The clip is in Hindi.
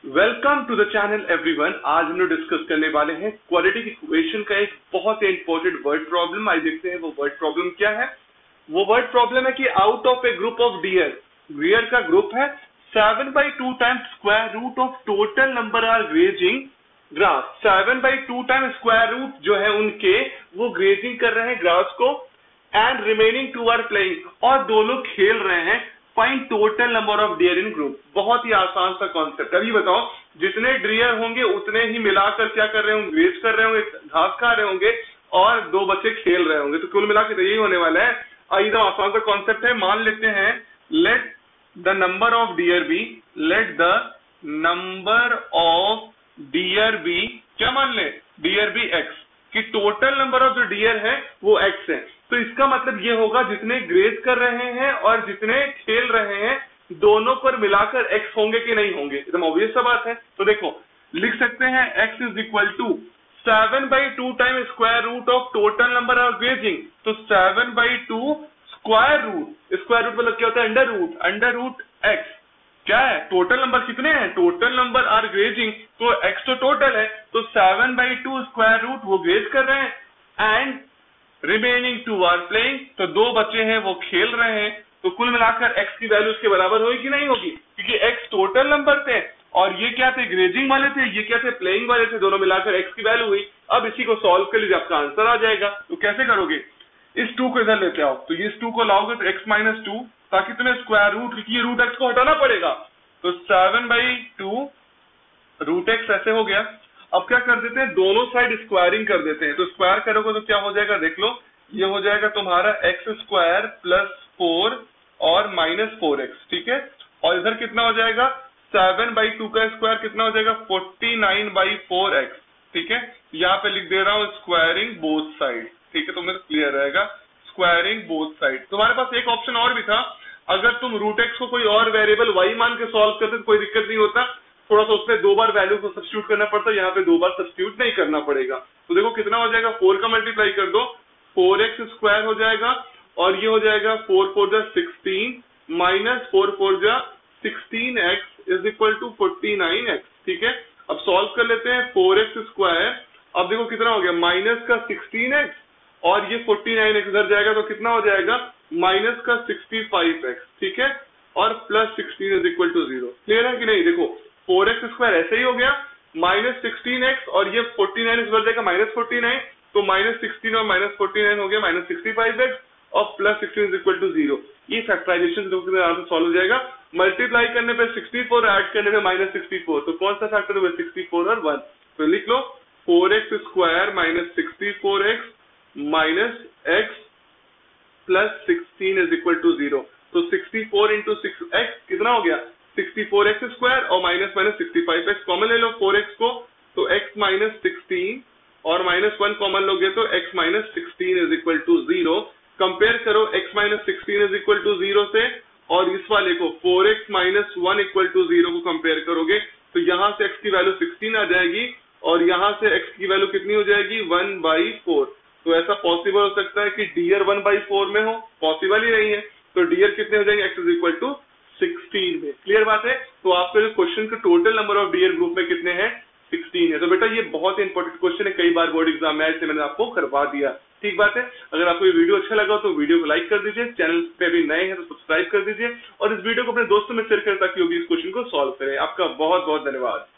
Welcome to the channel everyone. आज हम लोग डिस्कस करने वाले हैं क्वाड्रेटिक इक्वेशन का एक बहुत ही इंपॉर्टेंट वर्ड प्रॉब्लम। आज देखते हैं वो वर्ड प्रॉब्लम क्या है। वो वर्ड प्रॉब्लम है कि out of a group of deer का ग्रुप है 7/2 times square root of total number are grazing grass. 7/2 times square root जो है उनके वो ग्रेजिंग कर रहे हैं ग्रास को एंड रिमेनिंग 2 आर प्लेइंग, और दो लोग खेल रहे हैं। Find total number of deer in group. बहुत ही आसान सा कॉन्सेप्ट। अभी बताओ, जितने डियर होंगे उतने ही मिलाकर क्या कर रहे होंगे, ग्रेज कर रहे होंगे, घास खा रहे होंगे और दो बच्चे खेल रहे होंगे, तो कुल मिलाकर तो यही होने वाला है। एकदम आसान सा कॉन्सेप्ट है। मान लेते हैं let the number of deer be, let the number of deer be, क्या मान ले, डियर बी एक्स, कि टोटल नंबर ऑफ जो डियर है वो एक्स है। तो इसका मतलब ये होगा जितने ग्रेज कर रहे हैं और जितने खेल रहे हैं दोनों पर मिलाकर एक्स होंगे कि नहीं होंगे। एकदम ऑब्वियस सा बात है। तो देखो लिख सकते हैं x is equal to 7/2 time square root of total number of grazing. तो 7/2 स्क्वायर रूट मतलब क्या होता है, अंडर रूट एक्स। क्या है, टोटल नंबर कितने हैं, टोटल नंबर आर ग्रेजिंग, तो एक्स तो टोटल है, तो 7/2 स्क्वायर रूट वो ग्रेज कर रहे हैं एंड रिमेनिंग 2 आर प्लेइंग, तो दो बच्चे हैं वो खेल रहे हैं। तो कुल मिलाकर एक्स की वैल्यू उसके बराबर होगी कि नहीं होगी, क्योंकि एक्स टोटल नंबर थे और ये क्या थे, ग्रेजिंग वाले थे, ये क्या थे, प्लेइंग वाले थे, दोनों मिलाकर एक्स की वैल्यू हुई। अब इसी को सॉल्व कर लीजिए, आपका आंसर आ जाएगा। तो कैसे करोगे, इस 2 को इधर लेते आओ, तो ये इस 2 को लाओगे तो x - 2, ताकि तुम्हें स्क्वायर रूट, क्योंकि ये रूट एक्स को हटाना पड़ेगा, तो 7/2 रूट एक्स ऐसे हो गया। अब क्या कर देते हैं, दोनों साइड स्क्वायरिंग कर देते हैं। तो स्क्वायर करोगे तो क्या हो जाएगा, देख लो, ये हो जाएगा तुम्हारा x² + 4 और -4x, ठीक है। और इधर कितना हो जाएगा, 7/2 का स्क्वायर कितना हो जाएगा, 49/4x, ठीक है। यहाँ पे लिख दे रहा हूँ स्क्वायरिंग बोथ साइड, ठीक है, तुम्हें क्लियर रहेगा, स्क्वायरिंग बोथ साइड। तुम्हारे पास एक ऑप्शन और भी था, अगर तुम रूट एक्स को कोई और वेरिएबल y मान के सॉल्व करते तो कोई दिक्कत नहीं होता, थोड़ा सा उसमें 2 बार वैल्यू को सब्स्टिट्यूट करना पड़ता, यहाँ पे 2 बार सब्स्टिट्यूट नहीं करना पड़ेगा। तो देखो कितना हो जाएगा, 4 का मल्टीप्लाई कर दो, 4x² हो जाएगा, और ये हो जाएगा 4 × 4 = 16 - 4 × 4 = 16x = 49x, ठीक है। अब सॉल्व कर लेते हैं, 4x², अब देखो कितना हो गया, माइनस का 16x और ये 49x इधर जाएगा तो कितना हो जाएगा, माइनस का 65x, ठीक है, और +16 = 0। क्लियर है कि नहीं। देखो 4x² ऐसे ही हो गया, -16x और ये 49x इधर जाएगा -49, तो -16 और -49 हो गया -65x और +16 = 0। ये फैक्टराइजेशन सॉल्व हो जाएगा। मल्टीप्लाई करने पे 64, ऐड करने पे -64, तो कौन सा फैक्टर हुआ, 64 और 1। तो लिख लो 4x² - 64x - x +16 = 0। तो 64 × 6x कितना हो गया, 64x² और -65x कॉमन ले लो 4x को, तो x - 16 और -1 कॉमन लोगे तो x - 16 = 0। कंपेयर करो x - 16 = 0 से और इस वाले को 4x - 1 = 0 को कंपेयर करोगे तो यहाँ से x की वैल्यू 16 आ जाएगी और यहाँ से x की वैल्यू कितनी हो जाएगी, 1/4। तो ऐसा पॉसिबल हो सकता है कि डियर 1/4 में हो, पॉसिबल ही नहीं है। तो डियर कितने हो जाएंगे, x = 16 में। क्लियर बात है। तो आपके जो क्वेश्चन का total number of deer group में कितने हैं, 16 है। तो बेटा ये बहुत इंपॉर्टेंट क्वेश्चन है, कई बार बोर्ड एग्जाम में ऐसे मैंने आपको करवा दिया। ठीक बात है। अगर आपको ये वीडियो अच्छा लगा तो वीडियो को लाइक कर दीजिए, चैनल पे भी नए हैं तो सब्सक्राइब कर दीजिए और इस वीडियो को अपने दोस्तों में शेयर करें ताकि वो भी इस क्वेश्चन को सॉल्व करें। आपका बहुत बहुत धन्यवाद।